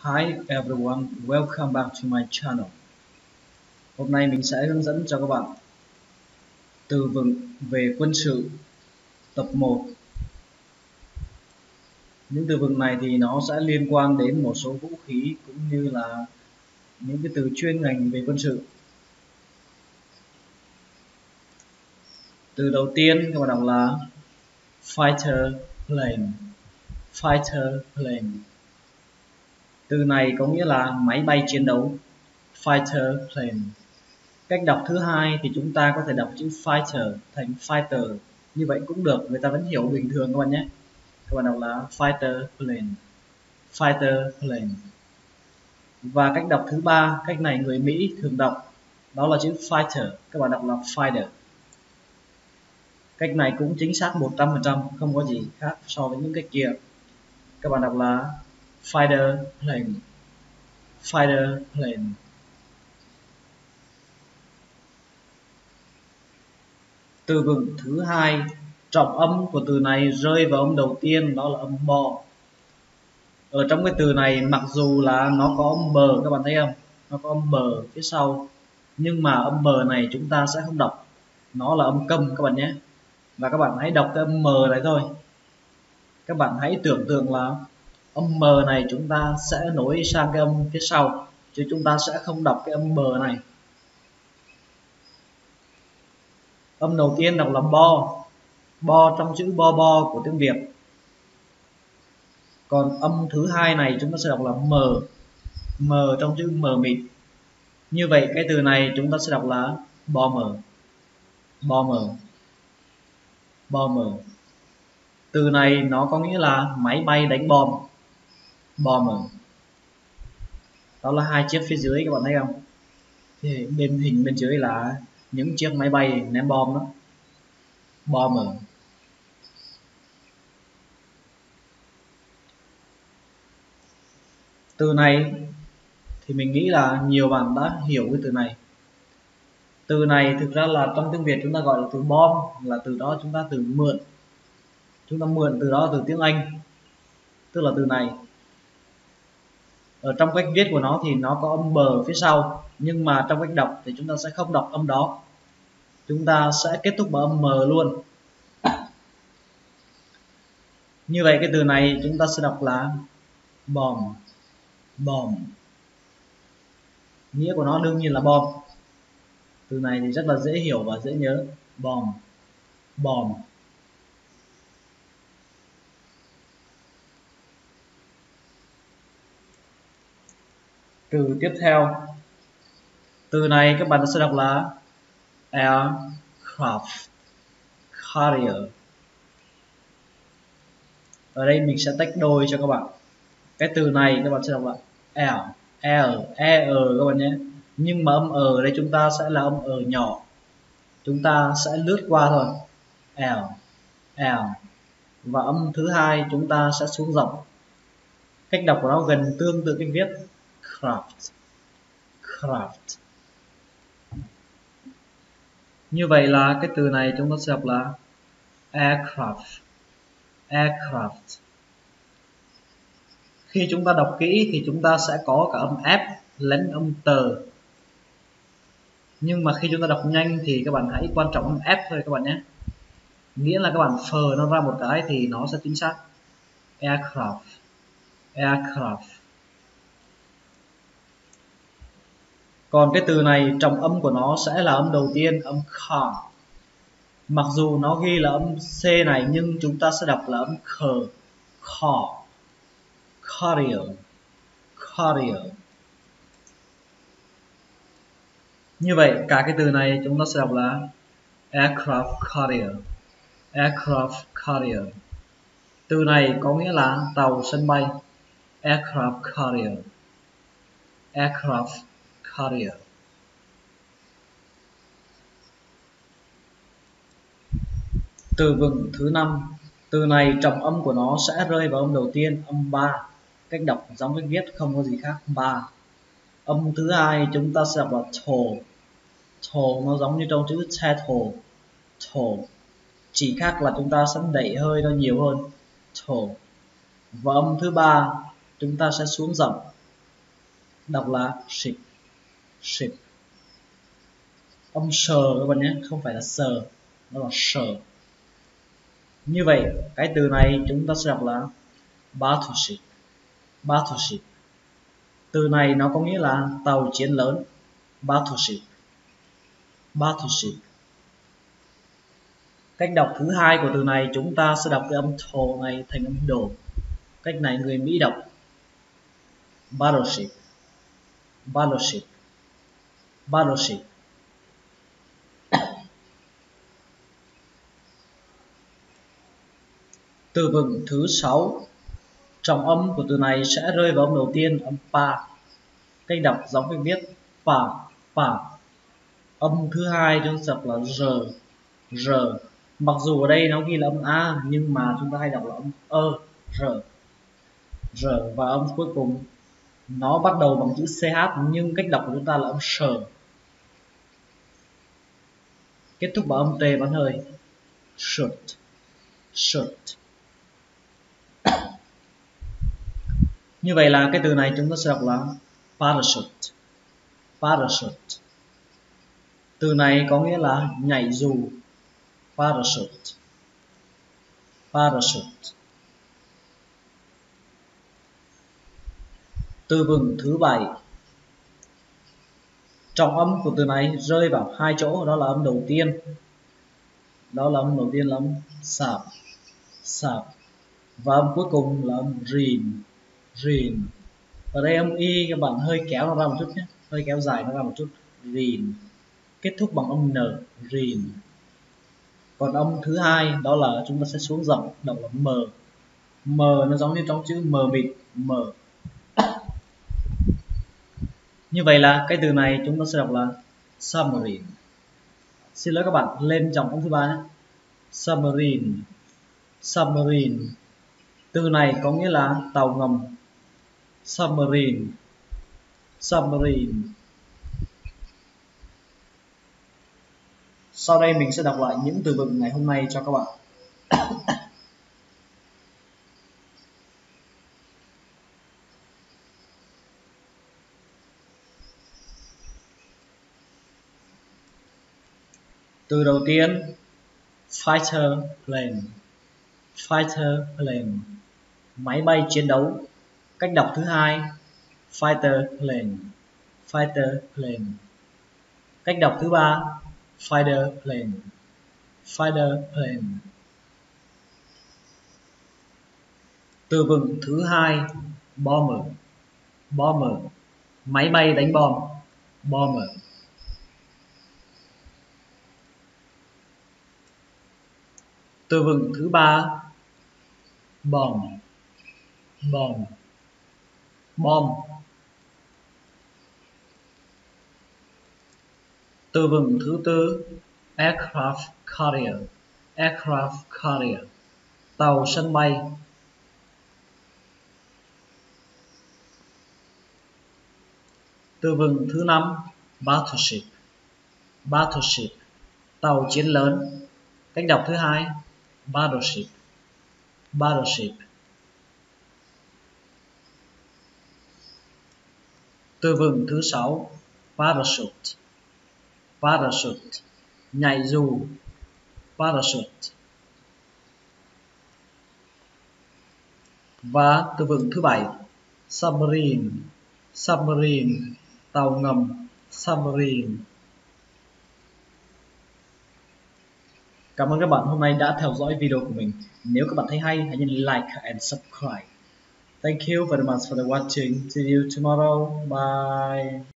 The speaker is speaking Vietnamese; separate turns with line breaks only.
Hi everyone, welcome back to my channel. Hôm nay mình sẽ hướng dẫn cho các bạn từ vựng về quân sự tập 1. Những từ vựng này thì nó sẽ liên quan đến một số vũ khí cũng như là những cái từ chuyên ngành về quân sự. Từ đầu tiên các bạn đọc là fighter plane. Fighter plane. Từ này có nghĩa là máy bay chiến đấu. Fighter plane. Cách đọc thứ hai thì chúng ta có thể đọc chữ fighter thành fighter, như vậy cũng được, người ta vẫn hiểu bình thường các bạn nhé. Các bạn đọc là fighter plane. Fighter plane. Và cách đọc thứ ba, cách này người Mỹ thường đọc, đó là chữ fighter, các bạn đọc là fighter. Cách này cũng chính xác 100%, không có gì khác so với những cách kia. Các bạn đọc là fighter plane. Fighter plane. Từ vựng thứ hai, trọng âm của từ này rơi vào âm đầu tiên, đó là âm bo. Ở trong cái từ này mặc dù là nó có âm bờ, các bạn thấy không, nó có âm bờ phía sau, nhưng mà âm bờ này chúng ta sẽ không đọc, nó là âm câm các bạn nhé. Và các bạn hãy đọc cái âm mờ này thôi. Các bạn hãy tưởng tượng là âm mờ này chúng ta sẽ nối sang cái âm phía sau, chứ chúng ta sẽ không đọc cái âm bờ này. Âm đầu tiên đọc là bo, bo trong chữ bo bo của tiếng Việt. Còn âm thứ hai này chúng ta sẽ đọc là mờ, mờ trong chữ mờ mịt. Như vậy cái từ này chúng ta sẽ đọc là bomber. Bomber. Bomber. Từ này nó có nghĩa là máy bay đánh bom. Bomber. Đó là hai chiếc phía dưới, các bạn thấy không? Thì bên hình bên dưới là những chiếc máy bay ném bom đó. Bomber. Từ này thì mình nghĩ là nhiều bạn đã hiểu cái từ này. Từ này thực ra là trong tiếng Việt chúng ta gọi là từ bom, là từ đó chúng ta từ mượn. Chúng ta mượn từ đó từ tiếng Anh, tức là từ này. Ở trong cách viết của nó thì nó có âm bờ phía sau, nhưng mà trong cách đọc thì chúng ta sẽ không đọc âm đó, chúng ta sẽ kết thúc bằng âm m luôn. Như vậy cái từ này chúng ta sẽ đọc là bomb. Bomb. Nghĩa của nó đương nhiên là bom. Từ này thì rất là dễ hiểu và dễ nhớ. Bomb. Bomb. Từ tiếp theo, từ này các bạn sẽ đọc là aircraft carrier. Ở đây mình sẽ tách đôi cho các bạn. Cái từ này các bạn sẽ đọc là các bạn nhé. Nhưng mà âm ở đây chúng ta sẽ là âm ở nhỏ, chúng ta sẽ lướt qua thôi. L. Và âm thứ hai chúng ta sẽ xuống rộng. Cách đọc của nó gần tương tự cách viết craft. Craft. Như vậy là cái từ này chúng ta sẽ đọc là aircraft. Aircraft. Khi chúng ta đọc kỹ thì chúng ta sẽ có cả âm F lẫn âm tờ. Nhưng mà khi chúng ta đọc nhanh thì các bạn hãy quan trọng âm F thôi các bạn nhé. Nghĩa là các bạn phờ nó ra một cái thì nó sẽ chính xác. Aircraft. Aircraft. Còn cái từ này trọng âm của nó sẽ là âm đầu tiên, âm car. Mặc dù nó ghi là âm C này nhưng chúng ta sẽ đọc là âm khờ. Car. Carrier. Carrier. Như vậy cả cái từ này chúng ta sẽ đọc là aircraft carrier. Aircraft carrier. Từ này có nghĩa là tàu sân bay. Aircraft carrier. Aircraft carrier. Từ vựng thứ 5. Từ này trọng âm của nó sẽ rơi vào âm đầu tiên, âm 3. Cách đọc giống cách viết không có gì khác, 3. Âm thứ hai chúng ta sẽ đọc là tall. Tall nó giống như trong chữ title. Tall. Chỉ khác là chúng ta sẽ đẩy hơi nó nhiều hơn. Tall. Và âm thứ ba chúng ta sẽ xuống rộng. đọc là ship. Ship. Âm sờ các bạn nhé, không phải là sờ, nó là sờ. Như vậy cái từ này chúng ta sẽ đọc là battleship. Battleship. Từ này nó có nghĩa là tàu chiến lớn. Battleship. Battleship. Cách đọc thứ hai của từ này chúng ta sẽ đọc cái âm thô này thành âm đồ. Cách này người Mỹ đọc battleship. Battleship. Battleship. Từ vựng thứ 6. Trọng âm của từ này sẽ rơi vào âm đầu tiên, âm pa. Cách đọc giống với viết pa, pa. Âm thứ hai chúng ta đọc là r, r. Mặc dù ở đây nó ghi là âm a nhưng mà chúng ta hay đọc là âm r, r. Và âm cuối cùng nó bắt đầu bằng chữ ch nhưng cách đọc của chúng ta là âm sờ. Kết thúc bằng âm t bắn hơi, shoot, shoot. Như vậy là cái từ này chúng ta sẽ đọc là parachute. Parachute. Từ này có nghĩa là nhảy dù. Parachute. Parachute. Từ vựng thứ 7. Trọng âm của từ này rơi vào hai chỗ, đó là âm đầu tiên. Đó là âm đầu tiên là âm sạp, sạp. Và âm cuối cùng là âm rìn, rìn. Ở đây âm y các bạn hơi kéo nó ra một chút nhé, hơi kéo dài nó ra một chút, rìn. Kết thúc bằng âm n, rìn. Còn âm thứ hai đó là chúng ta sẽ xuống giọng, đọc là m. M nó giống như trong chữ mờ mịt, m. Như vậy là cái từ này chúng ta sẽ đọc là submarine. Xin lỗi các bạn, lên dòng âm thứ ba nhé. Submarine. Submarine. Từ này có nghĩa là tàu ngầm. Submarine. Submarine. Sau đây mình sẽ đọc lại những từ vựng ngày hôm nay cho các bạn. Từ đầu tiên, fighter plane. Fighter plane. Máy bay chiến đấu. Cách đọc thứ hai, fighter plane. Fighter plane. Cách đọc thứ ba, fighter plane. Fighter plane. Từ vựng thứ hai, bomber. Bomber. Máy bay đánh bom. Bomber. Từ vựng thứ ba, bomb. Bomb. Bom. Từ vựng thứ tư, aircraft carrier. Aircraft carrier. Tàu sân bay. Từ vựng thứ năm, battleship. Battleship. Tàu chiến lớn. Cách đọc thứ hai, battleship. Battleship. Từ vựng thứ sáu, parachute. Parachute. Nhảy dù. Parachute. Và từ vựng thứ bảy, submarine. Submarine. Tàu ngầm. Submarine. Cảm ơn các bạn hôm nay đã theo dõi video của mình. Nếu các bạn thấy hay, hãy nhấn like and subscribe. Thank you very much for the watching. See you tomorrow. Bye.